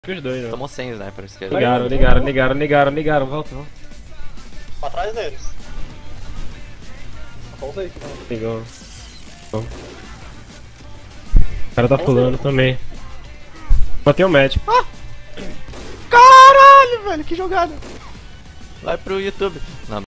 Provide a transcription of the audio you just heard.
Os dois, né? Tomou 100 sniper esquerda. Ligaram. Volta. Pra trás deles. Volta aí. Ligou. O cara tá pulando também. Matei o médico. Ah! Caralho, velho, que jogada. Vai pro YouTube. Não,